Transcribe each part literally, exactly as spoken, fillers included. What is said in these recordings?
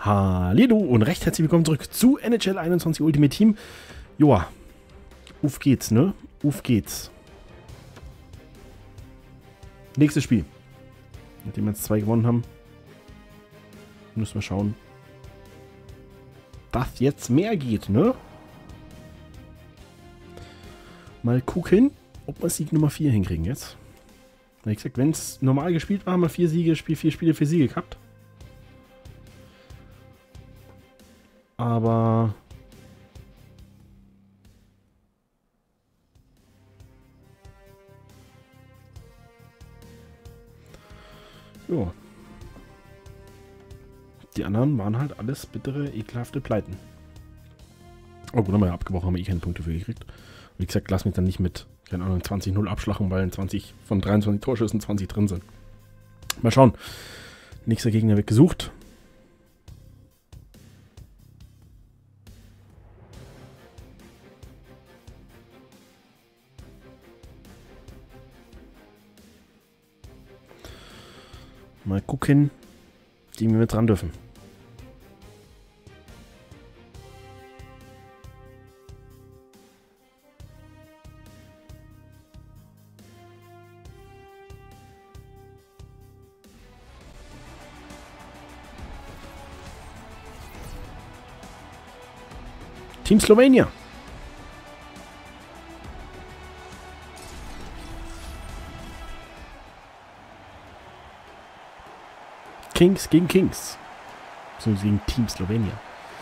Hallo und recht herzlich willkommen zurück zu N H L einundzwanzig Ultimate Team. Joa, auf geht's, ne? Auf geht's. Nächstes Spiel. Nachdem wir jetzt zwei gewonnen haben, müssen wir schauen, dass jetzt mehr geht, ne? Mal gucken, ob wir Sieg Nummer vier hinkriegen jetzt. Wie gesagt, wenn es normal gespielt war, haben wir vier Siege, Spiel, vier Spiele für Siege gehabt. Aber jo. Die anderen waren halt alles bittere, ekelhafte Pleiten. Oh gut, haben wir ja abgebrochen, haben wir eh keine Punkte für gekriegt. Wie gesagt, lass mich dann nicht mit, keine Ahnung, zwanzig null abschlachen, weil zwanzig von dreiundzwanzig Torschüssen zwanzig drin sind. Mal schauen. Nächster Gegner wird gesucht. Mal gucken, die wir mit dran dürfen. Team Slowenia. Kings gegen Kings. So gegen Team Slowenia.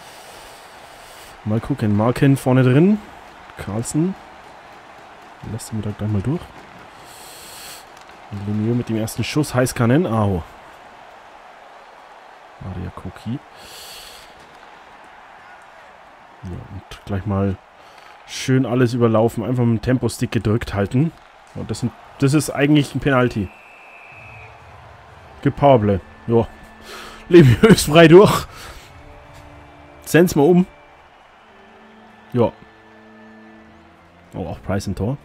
Mal gucken. Marken vorne drin. Carlson. Lässt ihn da gleich mal durch. Lemieux mit dem ersten Schuss. Heißkannen. Au. Maria Koki. Ja, und gleich mal schön alles überlaufen. Einfach mit dem Tempo-Stick gedrückt halten. Und das, sind, das ist eigentlich ein Penalty. Gepowerplay. Ja. Lemieux ist frei durch. Send's mal um. Ja. Oh, auch Price im Tor.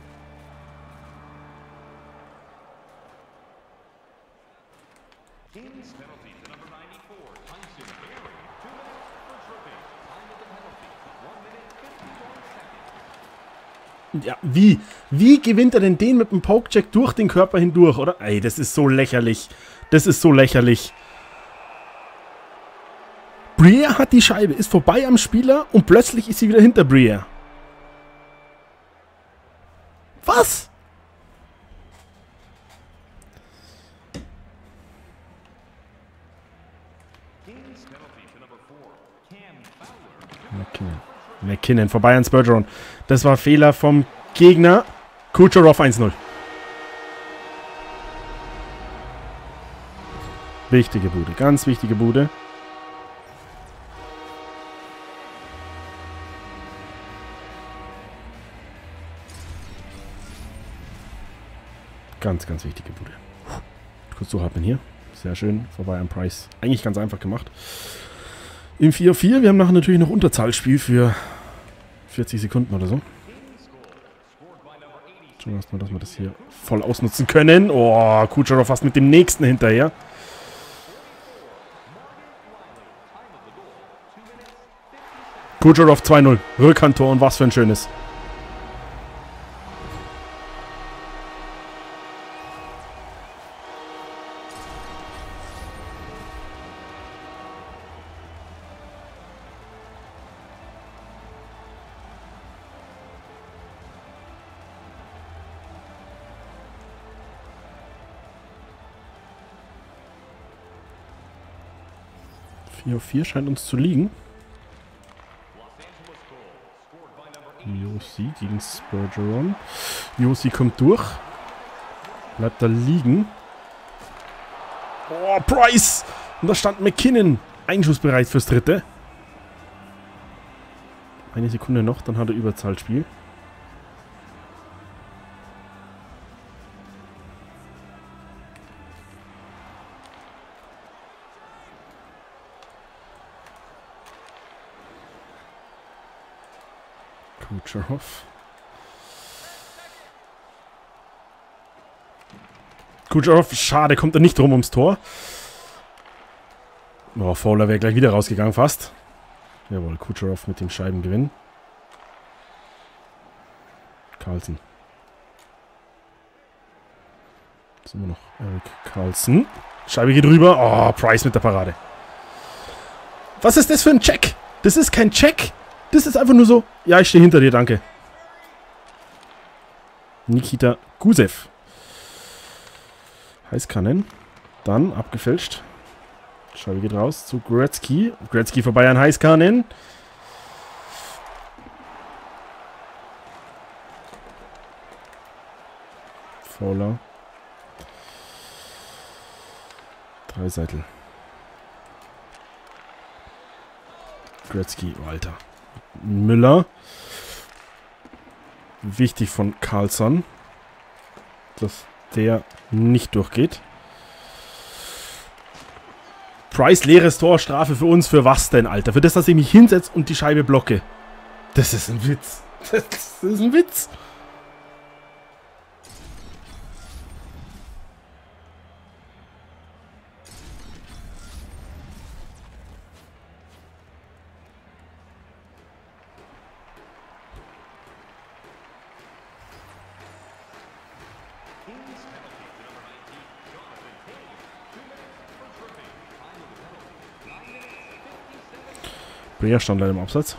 Ja, wie? Wie gewinnt er denn den mit dem Pokecheck durch den Körper hindurch, oder? Ey, das ist so lächerlich. Das ist so lächerlich. Briere hat die Scheibe, ist vorbei am Spieler und plötzlich ist sie wieder hinter Briere. Was? McKinnon. McKinnon, vorbei an Spurgeon. Das war Fehler vom Gegner. Kucherov eins null. Wichtige Bude, ganz wichtige Bude. Ganz, ganz wichtige Bude. Kurz durchhalten hier. Sehr schön, vorbei am Price. Eigentlich ganz einfach gemacht. Im vier vier, wir haben nachher natürlich noch Unterzahlspiel für vierzig Sekunden oder so. Schauen wir erstmal, dass wir das hier voll ausnutzen können. Oh, Kucherov fast mit dem nächsten hinterher. Kucherov zwei null. Rückhandtor und was für ein schönes. vier vier scheint uns zu liegen. Josi gegen Spurgeon. Josi kommt durch. Bleibt da liegen. Oh, Price! Und da stand McKinnon. Einschussbereit fürs dritte. Eine Sekunde noch, dann hat er Überzahlspiel. Kucherov. Kucherov, schade, kommt er nicht rum ums Tor. Oh, Fowler wäre gleich wieder rausgegangen fast. Jawohl, Kucherov mit dem Scheibengewinn. Carlsen. Jetzt sind wir noch Erik Carlsen. Scheibe geht rüber. Oh, Price mit der Parade. Was ist das für ein Check? Das ist kein Check. Das ist einfach nur so. Ja, ich stehe hinter dir, danke. Nikita Gusev. Heißkannen. Dann abgefälscht. Scheibe geht raus zu Gretzky. Gretzky vorbei an Heißkannen. Fowler. Dreiseitel. Gretzky, oh, Alter. Müller. Wichtig von Carlson, dass der nicht durchgeht. Price, leeres Tor, Strafe für uns. Für was denn, Alter? Für das, dass ich mich hinsetze und die Scheibe blocke. Das ist ein Witz. Das ist ein Witz. Brea stand leider im Absatz.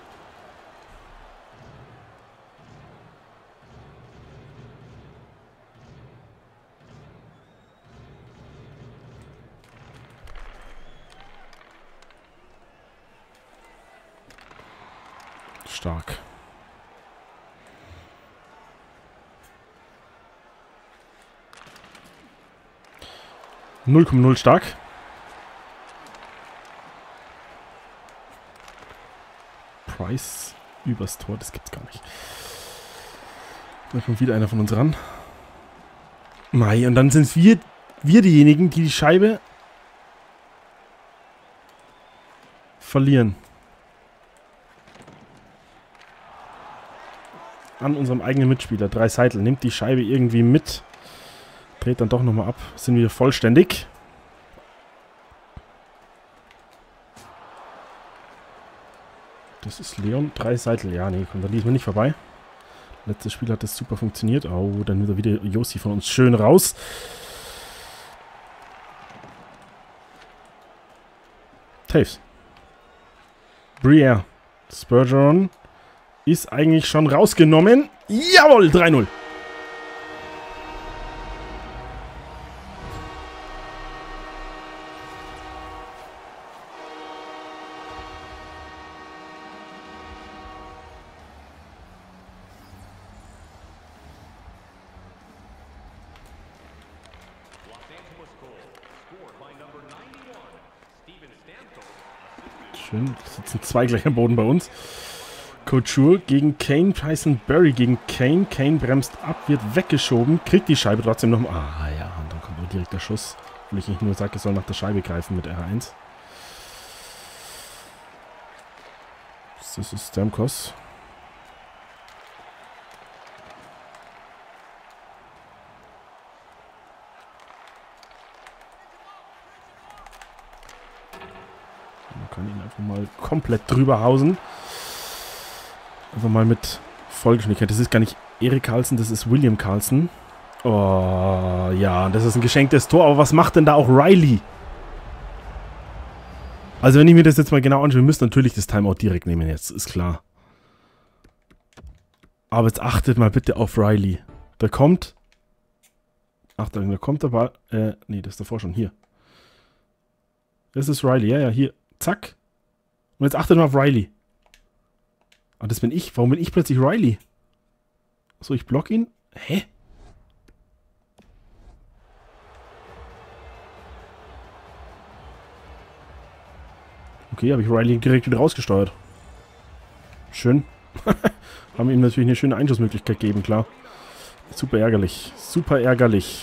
Stark. null Komma null stark. Price übers Tor, das gibt's gar nicht. Da kommt wieder einer von uns ran. Mei, und dann sind wir, wir diejenigen, die die Scheibe verlieren. An unserem eigenen Mitspieler. Dreiseitel nimmt die Scheibe irgendwie mit. Dreht dann doch nochmal ab. Sind wieder vollständig. Das ist Leon Dreiseitel. Ja, nee, kommt da diesmal nicht vorbei. Letztes Spiel hat das super funktioniert. Oh, dann wird wieder Josi von uns schön raus. Taves. Briere. Spurgeon ist eigentlich schon rausgenommen. Jawohl, drei null. Schön, sitzen zwei gleich am Boden bei uns. Couture gegen Kane, Tyson Berry gegen Kane. Kane bremst ab, wird weggeschoben, kriegt die Scheibe trotzdem noch. Ah ja, und dann kommt aber direkt der Schuss. Obwohl ich nicht nur sage, er soll nach der Scheibe greifen mit R eins. Das ist Stamkos. Man kann ihn einfach mal komplett drüber hausen. Einfach mal mit Vollgeschwindigkeit. Das ist gar nicht Erik Carlsen, das ist William Carlsen. Oh, ja, das ist ein geschenktes Tor. Aber was macht denn da auch Riley? Also wenn ich mir das jetzt mal genau anschaue, wir müssen natürlich das Timeout direkt nehmen jetzt, ist klar. Aber jetzt achtet mal bitte auf Riley. Da kommt... Achtung, da kommt der Ball... Äh, nee, das ist davor schon. Hier. Das ist Riley. Ja, ja, hier. Zack. Und jetzt achtet mal auf Riley. Ah, das bin ich. Warum bin ich plötzlich Riley? So, ich block ihn. Hä? Okay, habe ich Riley direkt wieder rausgesteuert. Schön. Haben ihm natürlich eine schöne Einschussmöglichkeit gegeben, klar. Super ärgerlich. Super ärgerlich.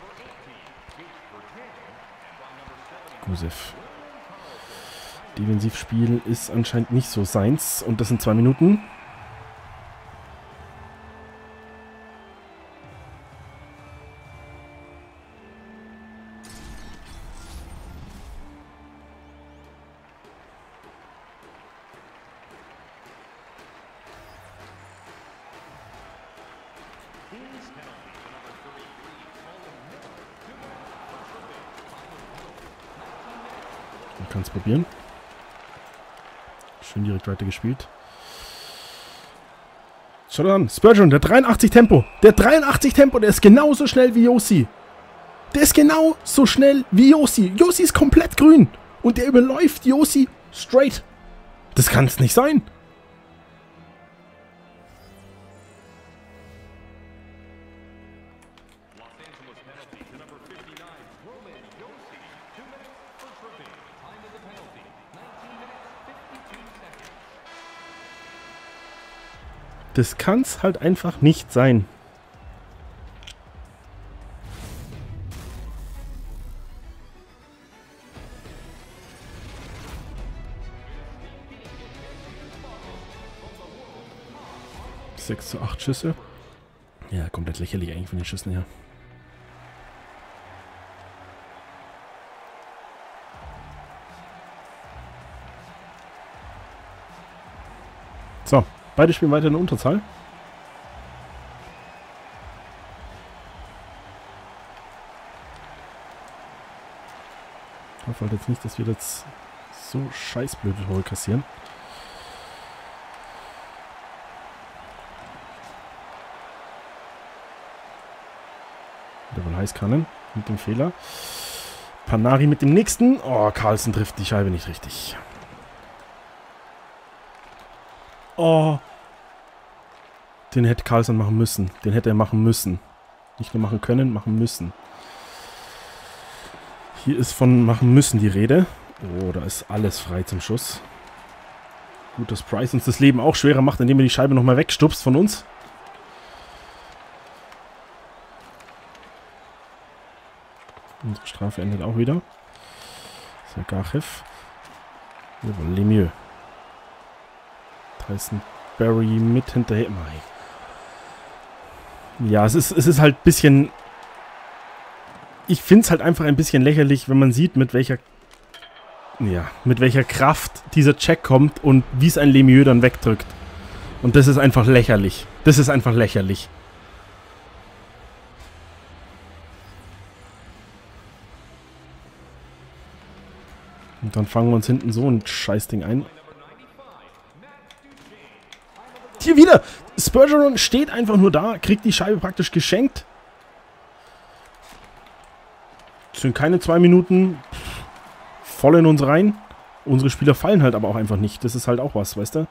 Gusev. Defensivspiel ist anscheinend nicht so seins. Und das sind zwei Minuten. Man kann es probieren. Schön direkt weiter gespielt. Schau dir an, Spurgeon, der dreiundachtzig Tempo. Der dreiundachtzig Tempo, der ist genauso schnell wie Josi. Der ist genauso schnell wie Josi. Josi ist komplett grün. Und der überläuft Josi straight. Das kann es nicht sein. Das kann es halt einfach nicht sein. sechs zu acht Schüsse. Ja, komplett lächerlich eigentlich von den Schüssen her. So, beide spielen weiter in der Unterzahl. Ich hoffe halt jetzt nicht, dass wir jetzt so scheißblöde Tore kassieren. Der wohl Heißkannen mit dem Fehler. Panari mit dem nächsten. Oh, Carlsen trifft die Scheibe nicht richtig. Oh. Den hätte Carlsen machen müssen. Den hätte er machen müssen. Nicht nur machen können, machen müssen. Hier ist von machen müssen die Rede. Oh, da ist alles frei zum Schuss. Gut, dass Price uns das Leben auch schwerer macht, indem er die Scheibe nochmal wegstupst von uns. Unsere Strafe endet auch wieder. Sergachev. Jawohl, Lemieux. Tyson Barry mit hinterher. Ja, es ist, es ist halt ein bisschen... Ich finde es halt einfach ein bisschen lächerlich, wenn man sieht, mit welcher... Ja, mit welcher Kraft dieser Check kommt und wie es ein Lemieux dann wegdrückt. Und das ist einfach lächerlich. Das ist einfach lächerlich. Und dann fangen wir uns hinten so ein Scheißding ein. Hier wieder! Spurgeon steht einfach nur da, kriegt die Scheibe praktisch geschenkt. Das sind keine zwei Minuten. Voll in uns rein. Unsere Spieler fallen halt aber auch einfach nicht. Das ist halt auch was, weißt du?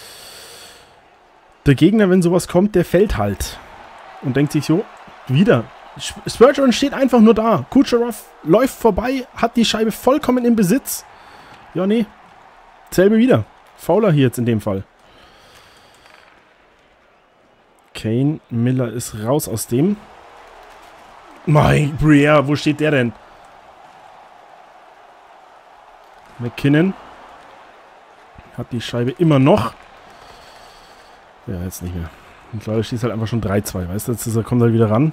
Der Gegner, wenn sowas kommt, der fällt halt. Und denkt sich so, wieder. Spurgeon steht einfach nur da. Kucherov läuft vorbei, hat die Scheibe vollkommen im Besitz. Ja, nee. Selbe wieder. Fauler hier jetzt in dem Fall. Kane, Miller ist raus aus dem. Mein Briere, wo steht der denn? McKinnon hat die Scheibe immer noch. Ja, jetzt nicht mehr. Und leider steht es halt einfach schon drei zwei, weißt du? Jetzt ist er, kommt er wieder ran.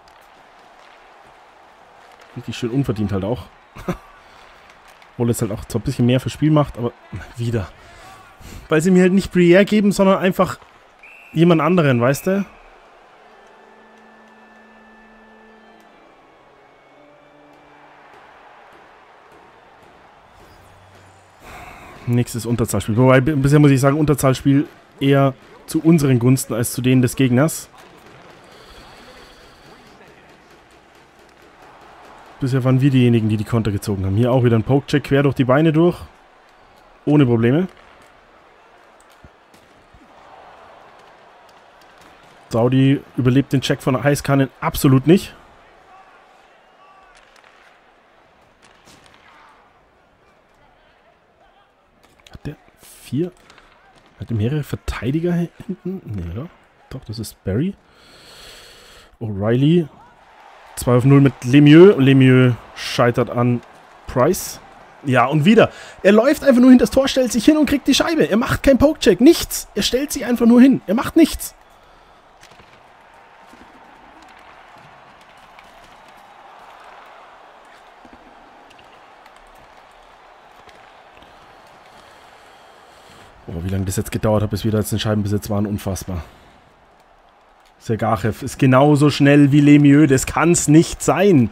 Richtig schön unverdient halt auch. Obwohl es halt auch so ein bisschen mehr für Spiel macht, aber wieder. Weil sie mir halt nicht Briere geben, sondern einfach jemand anderen, weißt du? Nächstes Unterzahlspiel. Wobei, bisher muss ich sagen, Unterzahlspiel eher zu unseren Gunsten als zu denen des Gegners. Bisher waren wir diejenigen, die die Konter gezogen haben. Hier auch wieder ein Poke-Check quer durch die Beine durch. Ohne Probleme. Saudi überlebt den Check von Heißkannen absolut nicht. Hat der vier? Hat der mehrere Verteidiger hinten? Nee, oder? Doch, das ist Barry. O'Reilly. zwei auf null mit Lemieux. Und Lemieux scheitert an Price. Ja, und wieder. Er läuft einfach nur hinter das Tor, stellt sich hin und kriegt die Scheibe. Er macht keinen Poke-Check. Nichts. Er stellt sich einfach nur hin. Er macht nichts. Oh, wie lange das jetzt gedauert hat, bis wir da jetzt in Scheibenbesitz waren, unfassbar. Sergachev ist genauso schnell wie Lemieux. Das kann's nicht sein.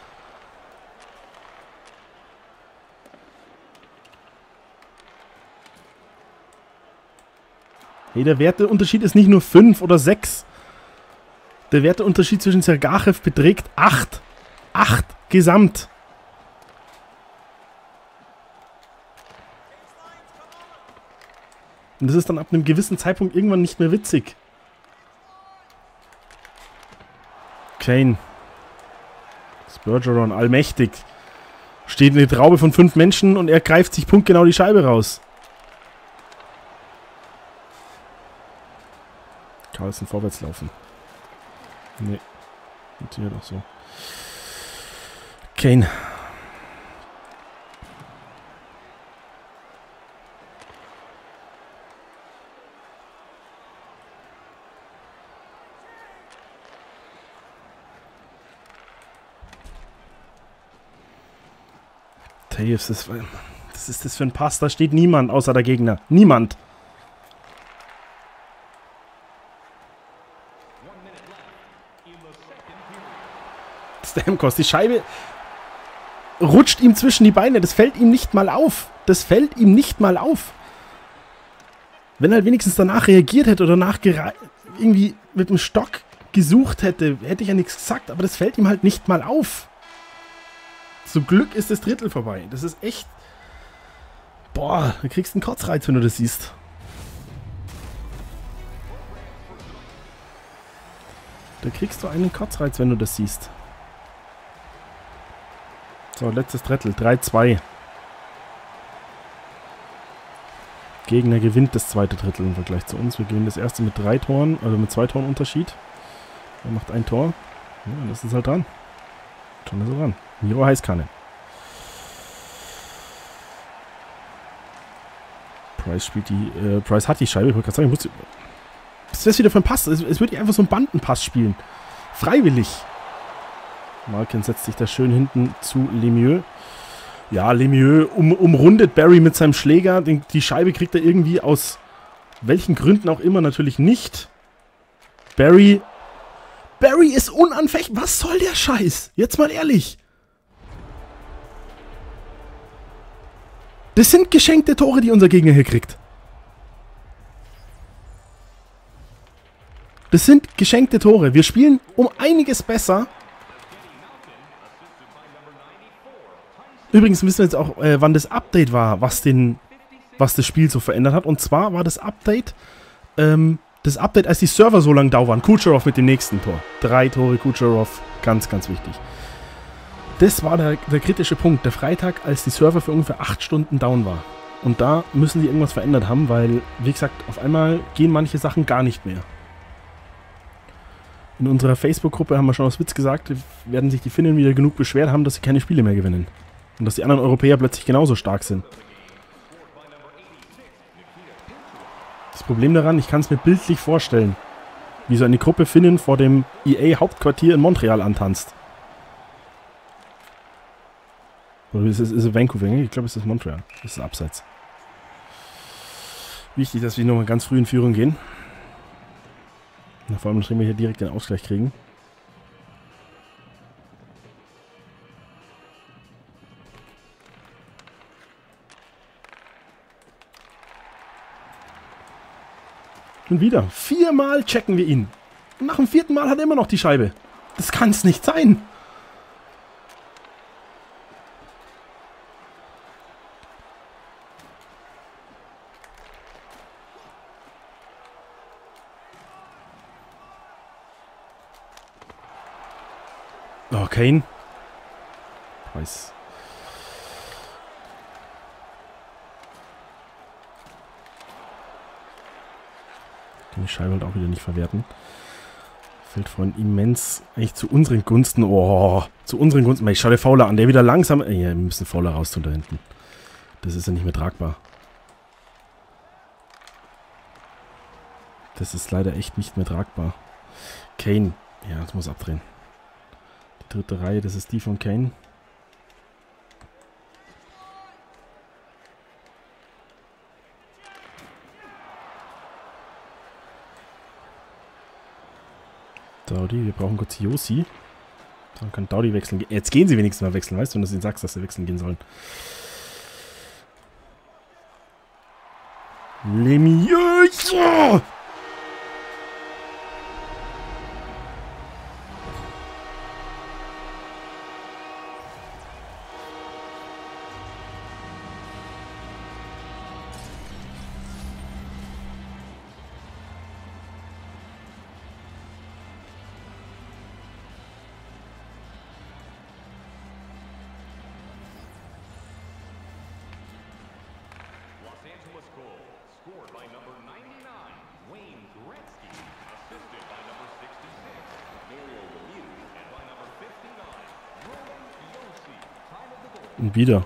Hey, der Werteunterschied ist nicht nur fünf oder sechs. Der Werteunterschied zwischen Sergachev beträgt acht. acht gesamt. Und das ist dann ab einem gewissen Zeitpunkt irgendwann nicht mehr witzig. Kane. Bergeron, allmächtig. Steht eine Traube von fünf Menschen und er greift sich punktgenau die Scheibe raus. Carlsen vorwärts laufen. Nee. Funktioniert auch so. Kane. Taves, das, das ist das für ein Pass. Da steht niemand außer der Gegner. Niemand. Stamkos, die Scheibe rutscht ihm zwischen die Beine. Das fällt ihm nicht mal auf. Das fällt ihm nicht mal auf. Wenn er halt wenigstens danach reagiert hätte oder danach irgendwie mit dem Stock gesucht hätte, hätte ich ja nichts gesagt. Aber das fällt ihm halt nicht mal auf. Zum Glück ist das Drittel vorbei. Das ist echt... Boah, du kriegst einen Kotzreiz, wenn du das siehst. Da kriegst du einen Kotzreiz, wenn du das siehst. So, letztes Drittel. drei zwei. Gegner gewinnt das zweite Drittel im Vergleich zu uns. Wir gewinnen das erste mit drei Toren, also mit zwei Toren Unterschied. Er macht ein Tor. Ja, das ist halt dran. Schon ist er dran. Miro Heißkanne. Price spielt die, äh, Price hat die Scheibe. Ich wollte gerade sagen, ich muss... Was ist das wieder für ein Pass? Es, es würde einfach so einen Bandenpass spielen. Freiwillig. Malkin setzt sich da schön hinten zu Lemieux. Ja, Lemieux um, umrundet Barry mit seinem Schläger. Den, die Scheibe kriegt er irgendwie aus welchen Gründen auch immer natürlich nicht. Barry... Barry ist unanfechtbar. Was soll der Scheiß? Jetzt mal ehrlich. Das sind geschenkte Tore, die unser Gegner hier kriegt. Das sind geschenkte Tore. Wir spielen um einiges besser. Übrigens wissen wir jetzt auch, äh, wann das Update war, was, den, was das Spiel so verändert hat. Und zwar war das Update, ähm, das Update, als die Server so lang da waren. Kucherov mit dem nächsten Tor. Drei Tore Kucherov. Ganz, ganz wichtig. Das war der, der kritische Punkt. Der Freitag, als die Server für ungefähr acht Stunden down war. Und da müssen sie irgendwas verändert haben, weil, wie gesagt, auf einmal gehen manche Sachen gar nicht mehr. In unserer Facebook-Gruppe haben wir schon aus Witz gesagt, werden sich die Finnen wieder genug beschwert haben, dass sie keine Spiele mehr gewinnen. Und dass die anderen Europäer plötzlich genauso stark sind. Das Problem daran, ich kann es mir bildlich vorstellen, wie so eine Gruppe Finnen vor dem E A-Hauptquartier in Montreal antanzt. Oder ist es, ist es Vancouver? Ich glaube, es ist Montreal. Das ist abseits. Wichtig, dass wir nochmal ganz früh in Führung gehen. Na, vor allem, dass wir hier direkt den Ausgleich kriegen. Und wieder. Viermal checken wir ihn. Und nach dem vierten Mal hat er immer noch die Scheibe. Das kann es nicht sein. Oh, Kane. Price. Kann die Scheibe halt auch wieder nicht verwerten. Fällt von immens eigentlich zu unseren Gunsten. Oh, zu unseren Gunsten. Ich schau dir Fauler an, der wieder langsam... Ja, wir müssen Fauler raus tun da hinten. Das ist ja nicht mehr tragbar. Das ist leider echt nicht mehr tragbar. Kane. Ja, das muss abdrehen. Die dritte Reihe, das ist die von Kane. Daudi, wir brauchen kurz Josi. Dann kann Daudi wechseln. Jetzt gehen sie wenigstens mal wechseln, weißt du, wenn du ihnen sagst, dass sie wechseln gehen sollen. Lemieux! Ja! Und wieder.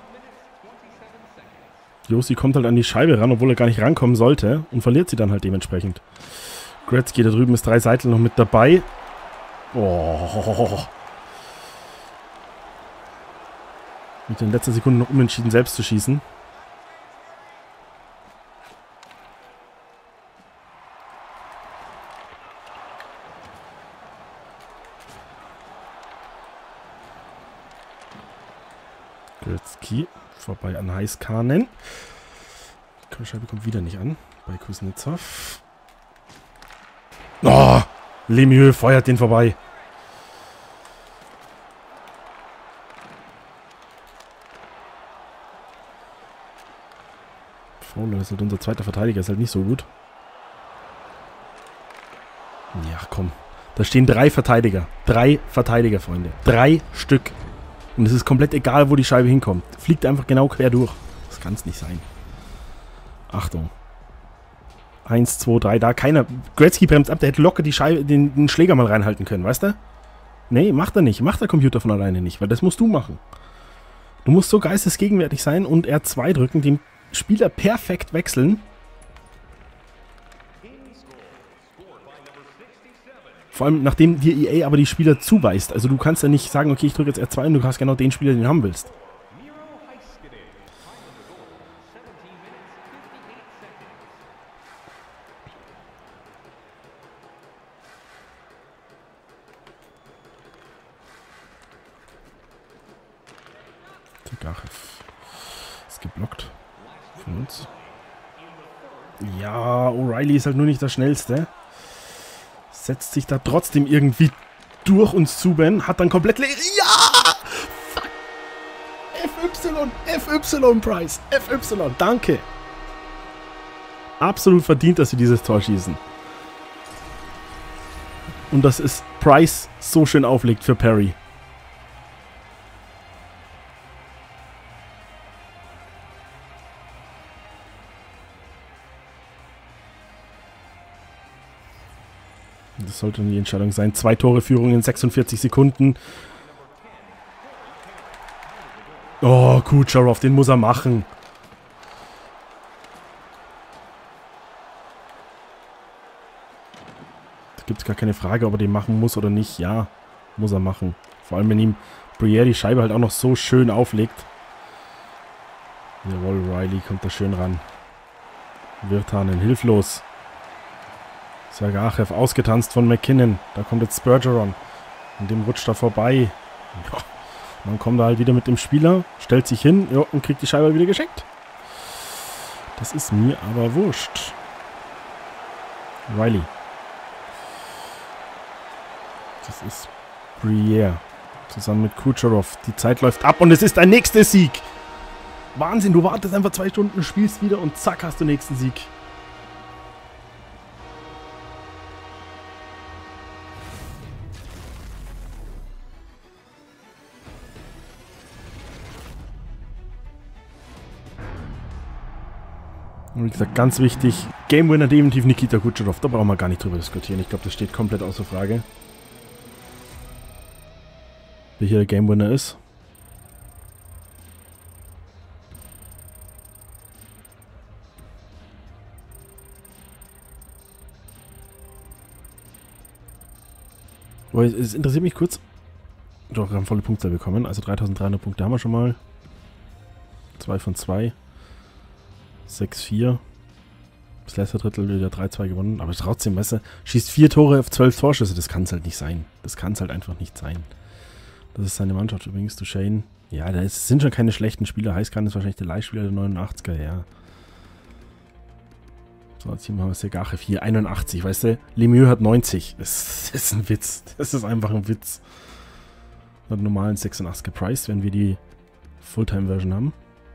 Josi kommt halt an die Scheibe ran, obwohl er gar nicht rankommen sollte. Und verliert sie dann halt dementsprechend. Gretzky da drüben ist drei Seiten noch mit dabei. Oh. Mit den letzten Sekunden noch unentschieden selbst zu schießen. Gretzky vorbei an Heiskanen. Die Scheibe kommt wieder nicht an bei Kuznetsov. Oh, Lemieux feuert den vorbei. Fowler ist halt unser zweiter Verteidiger, ist halt nicht so gut. Ja, komm. Da stehen drei Verteidiger. Drei Verteidiger, Freunde. Drei Stück. Und es ist komplett egal, wo die Scheibe hinkommt. Fliegt einfach genau quer durch. Das kann es nicht sein. Achtung. Eins, zwei, drei, da. Keiner. Gretzky bremst ab. Der hätte locker die Scheibe, den, den Schläger mal reinhalten können, weißt du? Nee, macht er nicht. Macht der Computer von alleine nicht, weil das musst du machen. Du musst so geistesgegenwärtig sein und R zwei drücken, den Spieler perfekt wechseln. Vor allem, nachdem dir E A aber die Spieler zuweist. Also du kannst ja nicht sagen, okay, ich drücke jetzt R zwei und du hast genau den Spieler, den du haben willst. Tegachev ist geblockt von uns. Ja, O'Reilly ist halt nur nicht der Schnellste. Setzt sich da trotzdem irgendwie durch uns zu, Ben. Hat dann komplett leer. Ja! Fuck! F Y! F Y, Price! F Y! Danke! Absolut verdient, dass sie dieses Tor schießen. Und dass es Price so schön auflegt für Perry. Das sollte die Entscheidung sein. Zwei Tore Führung in sechsundvierzig Sekunden. Oh, Kucherov, den muss er machen. Da gibt es gar keine Frage, ob er den machen muss oder nicht. Ja, muss er machen. Vor allem, wenn ihm Briere die Scheibe halt auch noch so schön auflegt. Jawohl, Riley kommt da schön ran. Virtanen hilflos. Sergachev ausgetanzt von McKinnon. Da kommt jetzt Bergeron. Und dem rutscht er vorbei. Ja. Dann kommt er halt wieder mit dem Spieler, stellt sich hin, ja, und kriegt die Scheibe wieder geschenkt. Das ist mir aber wurscht. Riley. Das ist Briere. Zusammen mit Kucherov. Die Zeit läuft ab und es ist ein nächster Sieg. Wahnsinn, du wartest einfach zwei Stunden, spielst wieder und zack, hast du nächsten Sieg. Und wie gesagt, ganz wichtig, Game Winner definitiv Nikita Kucherov. Da brauchen wir gar nicht drüber diskutieren. Ich glaube, das steht komplett außer Frage. Wer hier der Game Winner ist. Oh, es interessiert mich kurz. Doch, wir haben volle Punktzahl bekommen. Also dreitausenddreihundert Punkte haben wir schon mal. zwei von zwei. sechs vier. Das letzte Drittel wieder drei zwei gewonnen. Aber trotzdem, weißt du, schießt vier Tore auf zwölf Torschüsse. Das kann es halt nicht sein. Das kann es halt einfach nicht sein. Das ist seine Mannschaft übrigens, Duchesne. Ja, da ist, sind schon keine schlechten Spieler. Heißkran ist wahrscheinlich der Leihspieler der neunundachtziger, ja. So, jetzt hier haben wir Segache vier, einundachtzig, weißt du? Lemieux hat neunzig. Das, das ist ein Witz. Das ist einfach ein Witz. Mit normalen sechsundachtzig gepriced, wenn wir die Fulltime-Version haben.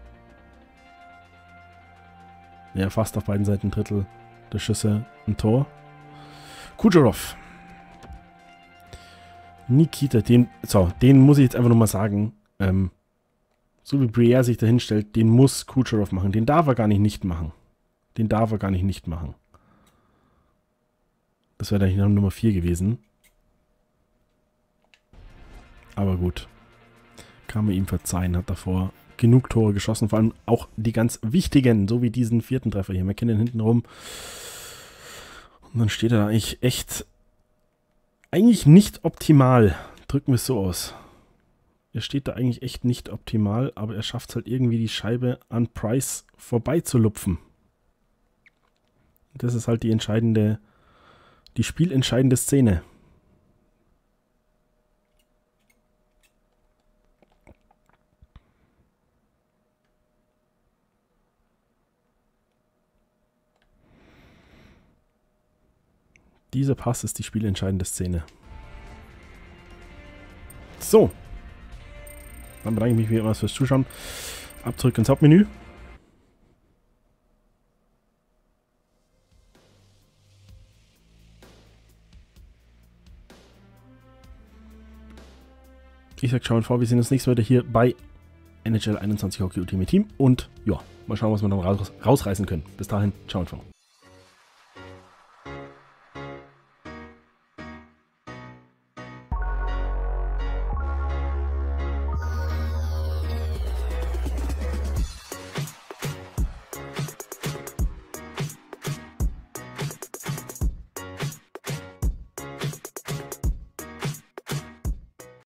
Ja, fast auf beiden Seiten ein Drittel der Schüsse ein Tor. Kucherov. Nikita, den, so, den muss ich jetzt einfach nochmal sagen, ähm, so wie Briere sich da hinstellt, den muss Kucherov machen. Den darf er gar nicht nicht machen. Den darf er gar nicht nicht machen. Das wäre dann Nummer vier gewesen. Aber gut. Kann man ihm verzeihen, hat davor genug Tore geschossen, vor allem auch die ganz wichtigen, so wie diesen vierten Treffer hier. McKinnon hinten rum. Und dann steht er da eigentlich echt, eigentlich nicht optimal. Drücken wir es so aus. Er steht da eigentlich echt nicht optimal, aber er schafft es halt irgendwie, die Scheibe an Price vorbeizulupfen. Das ist halt die entscheidende, die spielentscheidende Szene. Dieser Pass ist die spielentscheidende Szene. So. Dann bedanke ich mich wie immer fürs Zuschauen. Ab zurück ins Hauptmenü. Ich sag ciao und vor, wir sehen uns nächstes Mal wieder hier bei N H L einundzwanzig Hockey Ultimate Team. Und ja, mal schauen, was wir dann raus, rausreißen können. Bis dahin, ciao und vor.